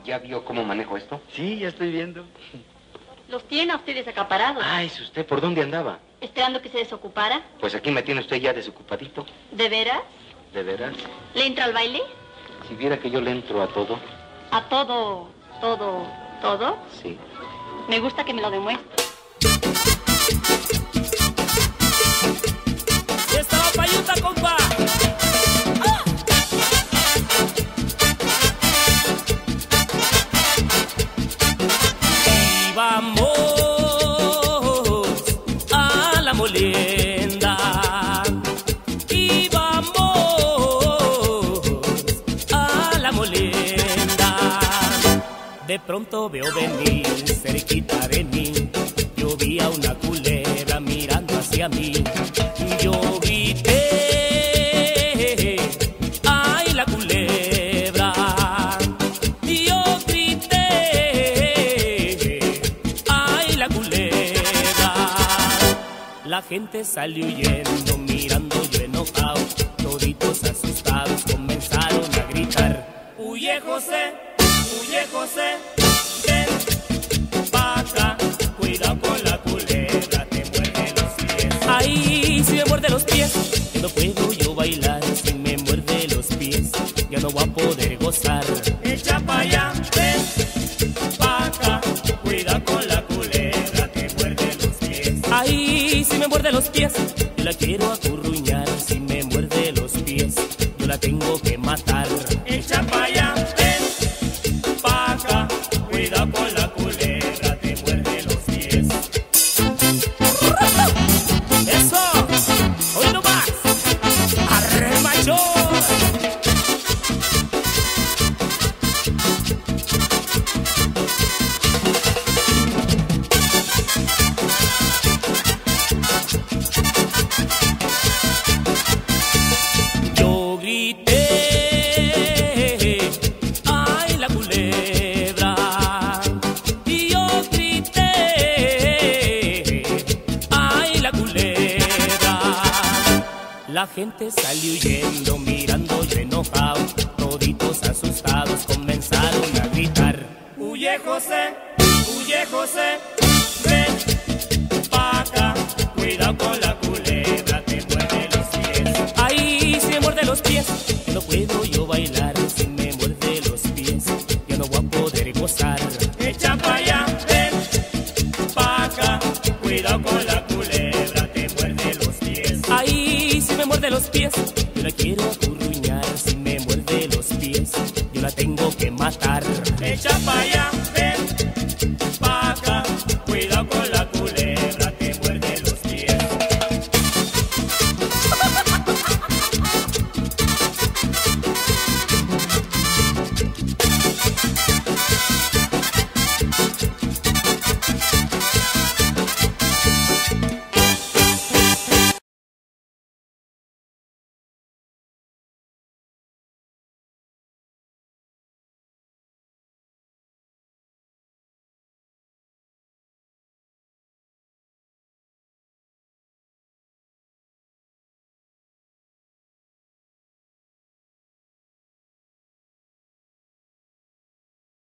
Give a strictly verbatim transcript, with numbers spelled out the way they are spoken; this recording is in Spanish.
¿Ya vio cómo manejo esto? Sí, ya estoy viendo. Los tiene a ustedes acaparados. Ah, ¿es usted? ¿Por dónde andaba? Esperando que se desocupara. Pues aquí me tiene usted ya desocupadito. ¿De veras? ¿De veras? ¿Le entra al baile? Si viera que yo le entro a todo. ¿A todo, todo, todo? Sí. Me gusta que me lo demuestre. ¡Esta va payuta, compa! ¡Ah! Y vamos a la molienda. Y vamos a la molienda. De pronto veo venir cerquita de mí. Yo vi a una culebra mirando hacia mí. Yo grité, ¡ay, la culebra! Yo grité, ¡ay, la culebra! La gente salió huyendo, mirando yo enojado. Toditos asustados comenzaron a gritar: ¡Huye, José! ¡Huye, José! ¡Ven pa' acá! Cuidado con la culebra, te muerde los pies. Ay, si me muerde los pies, que no puedo yo bailar. Si me muerde los pies, ya no voy a poder gozar. Echa pa' allá, ven pa' acá. Cuidado con la culebra, te muerde los pies. Ay, si me muerde los pies, yo la quiero acurruñar. Si me muerde los pies, yo la tengo que matar. Echa pa' allá, ven pa' acá. Cuidado con la culebra, te muerde los pies. ¡Eso! ¡Hoy no más! ¡Arre, mayor! Yo grité, ¡ay, la culebra! Y yo grité, ¡ay, la culebra! La gente salió huyendo, mirando yo enojado. Toditos asustados comenzaron a gritar: ¡Huye, José! ¡Huye, José! ¡Ven pa' acá! Cuidado con la culebra, te muerde los pies. Ay, si me muerde los pies, que no puedo yo bailar. Si me muerde los pies, ya no voy a poder gozar. Echa pa' allá, ven pa' acá. Cuidado con la culebra, te muerde los pies. Ay, si me muerde los pies, yo la quiero acurruñar. Si me muerde los pies, yo la tengo que matar. Echa pa' allá, ven pa' acá. Cuidado con